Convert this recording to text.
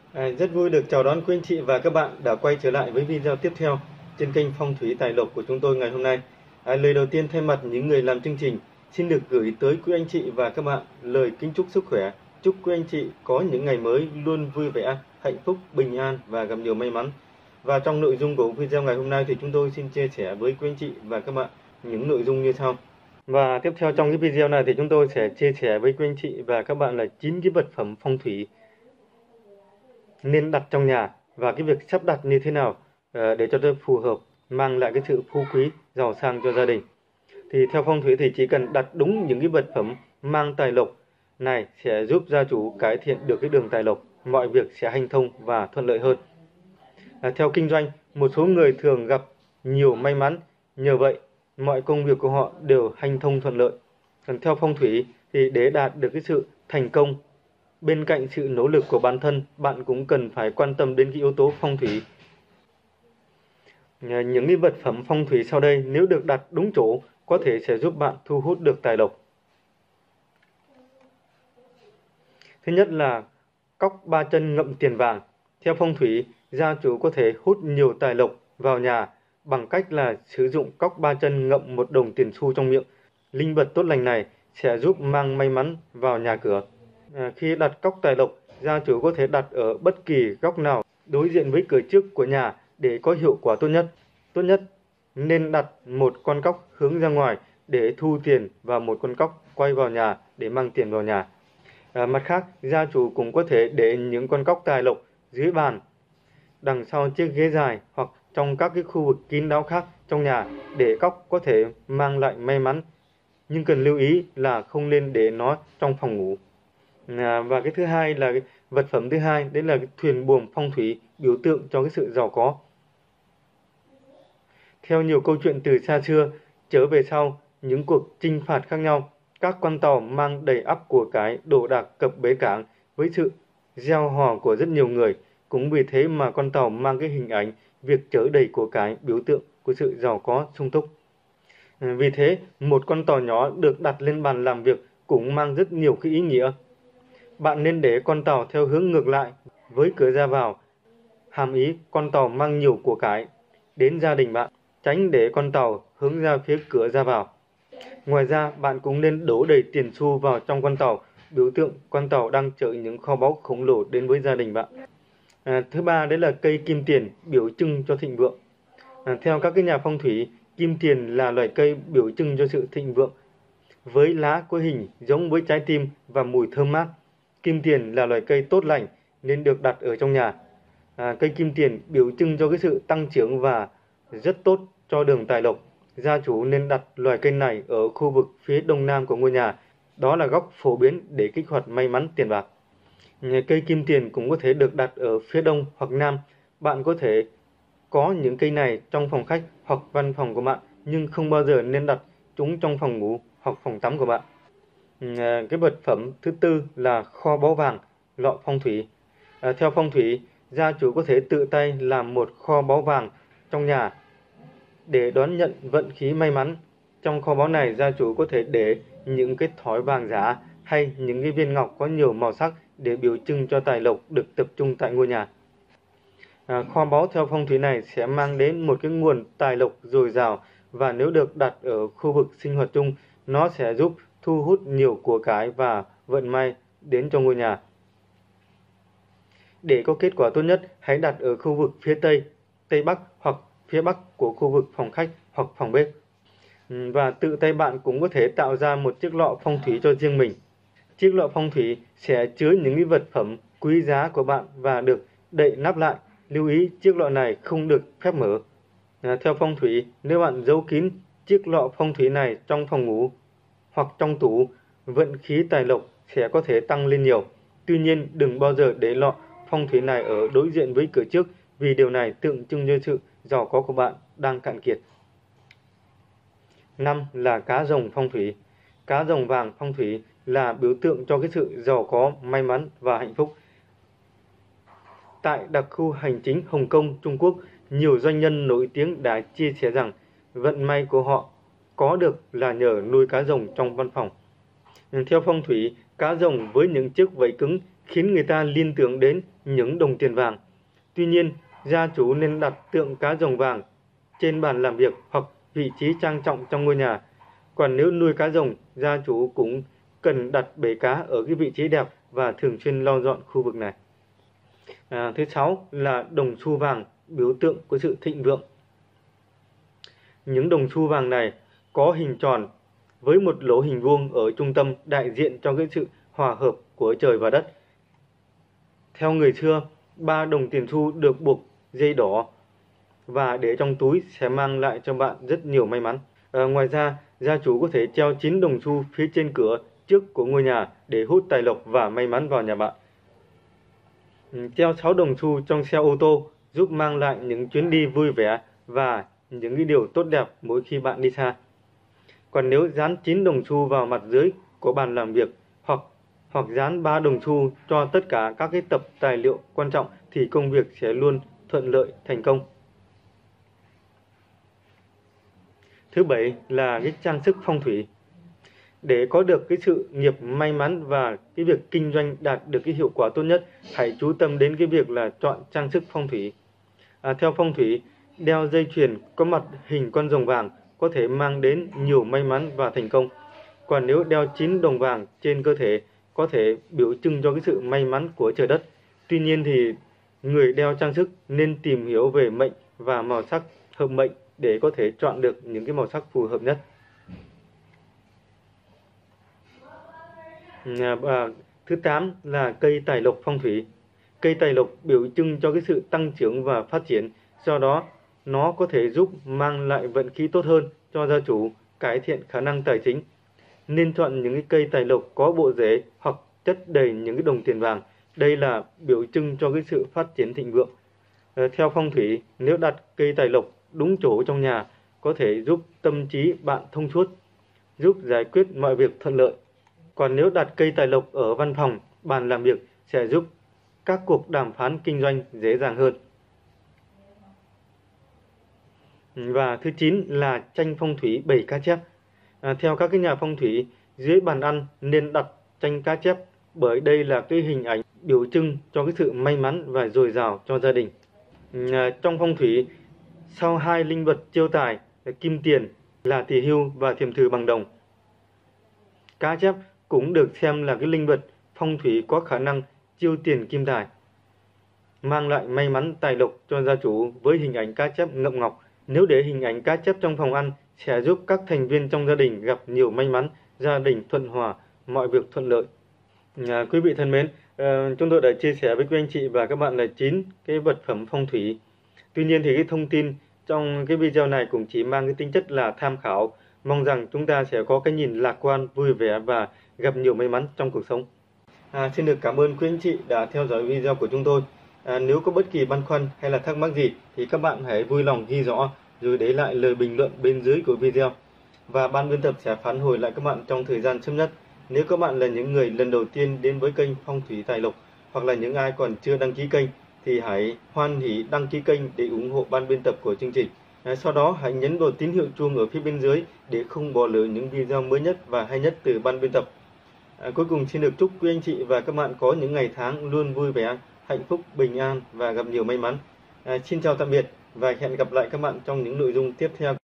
Rất vui được chào đón quý anh chị và các bạn đã quay trở lại với video tiếp theo trên kênh Phong thủy Tài lộc của chúng tôi ngày hôm nay. Lời đầu tiên thay mặt những người làm chương trình xin được gửi tới quý anh chị và các bạn lời kính chúc sức khỏe. Chúc quý anh chị có những ngày mới luôn vui vẻ, hạnh phúc, bình an và gặp nhiều may mắn. Và trong nội dung của video ngày hôm nay thì chúng tôi xin chia sẻ với quý anh chị và các bạn những nội dung như sau. Và tiếp theo trong cái video này thì chúng tôi sẽ chia sẻ với quý anh chị và các bạn là 9 cái vật phẩm phong thủy nên đặt trong nhà và cái việc sắp đặt như thế nào để cho nó phù hợp, mang lại cái sự phú quý, giàu sang cho gia đình. Thì theo phong thủy thì chỉ cần đặt đúng những cái vật phẩm mang tài lộc này sẽ giúp gia chủ cải thiện được cái đường tài lộc, mọi việc sẽ hanh thông và thuận lợi hơn. Theo kinh doanh, một số người thường gặp nhiều may mắn, nhờ vậy mọi công việc của họ đều hanh thông thuận lợi. Còn theo phong thủy thì để đạt được cái sự thành công, bên cạnh sự nỗ lực của bản thân, bạn cũng cần phải quan tâm đến cái yếu tố phong thủy. Những cái vật phẩm phong thủy sau đây nếu được đặt đúng chỗ có thể sẽ giúp bạn thu hút được tài lộc. Thứ nhất là cốc 3 chân ngậm tiền vàng. Theo phong thủy, gia chủ có thể hút nhiều tài lộc vào nhà bằng cách là sử dụng cốc 3 chân ngậm một đồng tiền xu trong miệng. Linh vật tốt lành này sẽ giúp mang may mắn vào nhà cửa. Khi đặt cốc tài lộc, gia chủ có thể đặt ở bất kỳ góc nào đối diện với cửa trước của nhà để có hiệu quả tốt nhất. Tốt nhất nên đặt một con cốc hướng ra ngoài để thu tiền và một con cốc quay vào nhà để mang tiền vào nhà. Mặt khác, gia chủ cũng có thể để những con cốc tài lộc dưới bàn, đằng sau chiếc ghế dài hoặc trong các cái khu vực kín đáo khác trong nhà để cốc có thể mang lại may mắn. Nhưng cần lưu ý là không nên để nó trong phòng ngủ. Và cái thứ hai là cái vật phẩm thứ hai, đấy là cái thuyền buồm phong thủy biểu tượng cho cái sự giàu có. Theo nhiều câu chuyện từ xa xưa trở về sau những cuộc chinh phạt khác nhau, các con tàu mang đầy ắp của cải đồ đạc cập bến cảng với sự reo hò của rất nhiều người. Cũng vì thế mà con tàu mang cái hình ảnh việc chở đầy của cải biểu tượng của sự giàu có sung túc. Vì thế, một con tàu nhỏ được đặt lên bàn làm việc cũng mang rất nhiều cái ý nghĩa. Bạn nên để con tàu theo hướng ngược lại với cửa ra vào, hàm ý con tàu mang nhiều của cải đến gia đình bạn, tránh để con tàu hướng ra phía cửa ra vào. Ngoài ra, bạn cũng nên đổ đầy tiền xu vào trong con tàu, biểu tượng con tàu đang chở những kho báu khổng lồ đến với gia đình bạn. Thứ ba, đấy là cây kim tiền biểu trưng cho thịnh vượng. Theo các cái nhà phong thủy, kim tiền là loài cây biểu trưng cho sự thịnh vượng. Với lá có hình giống với trái tim và mùi thơm mát, kim tiền là loài cây tốt lành nên được đặt ở trong nhà. Cây kim tiền biểu trưng cho cái sự tăng trưởng và rất tốt cho đường tài lộc. Gia chủ nên đặt loài cây này ở khu vực phía đông nam của ngôi nhà. Đó là góc phổ biến để kích hoạt may mắn tiền bạc. Cây kim tiền cũng có thể được đặt ở phía đông hoặc nam. Bạn có thể có những cây này trong phòng khách hoặc văn phòng của bạn, nhưng không bao giờ nên đặt chúng trong phòng ngủ hoặc phòng tắm của bạn. Cái vật phẩm thứ tư là kho báu vàng, lọ phong thủy. Theo phong thủy, gia chủ có thể tự tay làm một kho báu vàng trong nhà để đón nhận vận khí may mắn. Trong kho báu này, gia chủ có thể để những cái thỏi vàng giả hay những cái viên ngọc có nhiều màu sắc để biểu trưng cho tài lộc được tập trung tại ngôi nhà. Kho báu theo phong thủy này sẽ mang đến một cái nguồn tài lộc dồi dào, và nếu được đặt ở khu vực sinh hoạt chung, nó sẽ giúp thu hút nhiều của cải và vận may đến cho ngôi nhà. Để có kết quả tốt nhất, hãy đặt ở khu vực phía Tây, Tây Bắc hoặc phía Bắc của khu vực phòng khách hoặc phòng bếp. Và tự tay bạn cũng có thể tạo ra một chiếc lọ phong thủy cho riêng mình. Chiếc lọ phong thủy sẽ chứa những cái vật phẩm quý giá của bạn và được đậy nắp lại. Lưu ý chiếc lọ này không được phép mở. Theo phong thủy, nếu bạn giấu kín chiếc lọ phong thủy này trong phòng ngủ hoặc trong tủ, vận khí tài lộc sẽ có thể tăng lên nhiều. Tuy nhiên, đừng bao giờ để lọ phong thủy này ở đối diện với cửa trước, vì điều này tượng trưng cho sự giàu có của bạn đang cạn kiệt. 5 là cá rồng phong thủy. Cá rồng vàng phong thủy là biểu tượng cho cái sự giàu có, may mắn và hạnh phúc. Tại đặc khu hành chính Hồng Kông, Trung Quốc, nhiều doanh nhân nổi tiếng đã chia sẻ rằng vận may của họ có được là nhờ nuôi cá rồng trong văn phòng. Theo phong thủy, cá rồng với những chiếc vảy cứng khiến người ta liên tưởng đến những đồng tiền vàng. Tuy nhiên, gia chủ nên đặt tượng cá rồng vàng trên bàn làm việc hoặc vị trí trang trọng trong ngôi nhà. Còn nếu nuôi cá rồng, gia chủ cũng cần đặt bể cá ở cái vị trí đẹp và thường xuyên lau dọn khu vực này. Thứ 6 là đồng xu vàng, biểu tượng của sự thịnh vượng. Những đồng xu vàng này có hình tròn với một lỗ hình vuông ở trung tâm, đại diện cho cái sự hòa hợp của trời và đất. Theo người xưa, 3 đồng tiền xu được buộc dây đỏ và để trong túi sẽ mang lại cho bạn rất nhiều may mắn. Ngoài ra, gia chủ có thể treo 9 đồng xu phía trên cửa trước của ngôi nhà để hút tài lộc và may mắn vào nhà bạn. Treo 6 đồng xu trong xe ô tô giúp mang lại những chuyến đi vui vẻ và những cái điều tốt đẹp mỗi khi bạn đi xa. Còn nếu dán 9 đồng xu vào mặt dưới của bàn làm việc hoặc dán 3 đồng xu cho tất cả các cái tập tài liệu quan trọng thì công việc sẽ luôn thuận lợi, thành công. Thứ 7 là cái trang sức phong thủy. Để có được cái sự nghiệp may mắn và cái việc kinh doanh đạt được cái hiệu quả tốt nhất, hãy chú tâm đến cái việc là chọn trang sức phong thủy. Theo phong thủy, đeo dây chuyền có mặt hình con rồng vàng có thể mang đến nhiều may mắn và thành công. Còn nếu đeo 9 đồng vàng trên cơ thể có thể biểu trưng cho cái sự may mắn của trời đất. Tuy nhiên thì người đeo trang sức nên tìm hiểu về mệnh và màu sắc hợp mệnh để có thể chọn được những cái màu sắc phù hợp nhất. Thứ 8 là cây tài lộc phong thủy. Cây tài lộc biểu trưng cho cái sự tăng trưởng và phát triển, do đó nó có thể giúp mang lại vận khí tốt hơn cho gia chủ, cải thiện khả năng tài chính. Nên chọn những cái cây tài lộc có bộ rễ hoặc chất đầy những cái đồng tiền vàng. Đây là biểu trưng cho cái sự phát triển thịnh vượng. Theo phong thủy, nếu đặt cây tài lộc đúng chỗ trong nhà có thể giúp tâm trí bạn thông suốt, giúp giải quyết mọi việc thuận lợi. Còn nếu đặt cây tài lộc ở văn phòng, bàn làm việc sẽ giúp các cuộc đàm phán kinh doanh dễ dàng hơn. Và thứ 9 là tranh phong thủy bày cá chép. Theo các cái nhà phong thủy, dưới bàn ăn nên đặt tranh cá chép bởi đây là cái hình ảnh biểu trưng cho cái sự may mắn và dồi dào cho gia đình. Trong phong thủy, sau 2 linh vật chiêu tài là kim tiền là tỳ hưu và thiềm thử bằng đồng, cá chép cũng được xem là cái linh vật phong thủy có khả năng chiêu tiền kim tài, mang lại may mắn tài lộc cho gia chủ với hình ảnh cá chép ngậm ngọc. Nếu để hình ảnh cá chép trong phòng ăn sẽ giúp các thành viên trong gia đình gặp nhiều may mắn, gia đình thuận hòa, mọi việc thuận lợi. Quý vị thân mến, chúng tôi đã chia sẻ với quý anh chị và các bạn là 9 cái vật phẩm phong thủy. Tuy nhiên thì cái thông tin trong cái video này cũng chỉ mang cái tính chất là tham khảo. Mong rằng chúng ta sẽ có cái nhìn lạc quan, vui vẻ và gặp nhiều may mắn trong cuộc sống. Xin được cảm ơn quý anh chị đã theo dõi video của chúng tôi. Nếu có bất kỳ băn khoăn hay là thắc mắc gì thì các bạn hãy vui lòng ghi rõ rồi để lại lời bình luận bên dưới của video. Và ban biên tập sẽ phản hồi lại các bạn trong thời gian sớm nhất. Nếu các bạn là những người lần đầu tiên đến với kênh Phong thủy Tài Lộc hoặc là những ai còn chưa đăng ký kênh thì hãy hoan hỉ đăng ký kênh để ủng hộ ban biên tập của chương trình. Sau đó hãy nhấn vào tín hiệu chuông ở phía bên dưới để không bỏ lỡ những video mới nhất và hay nhất từ ban biên tập. Cuối cùng xin được chúc quý anh chị và các bạn có những ngày tháng luôn vui vẻ, hạnh phúc, bình an và gặp nhiều may mắn. Xin chào tạm biệt và hẹn gặp lại các bạn trong những nội dung tiếp theo.